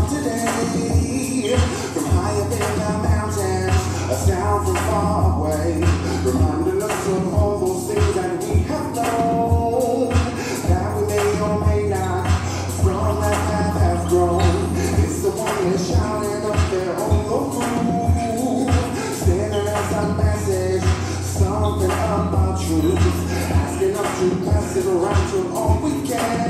today. From high up in the mountains, a sound from far away, reminding us of all those things that we have known, that we may or may not, from that path have grown. It's the one that's shouting up there on the roof, standing as a message, something about truth, asking us to pass it around to all we can.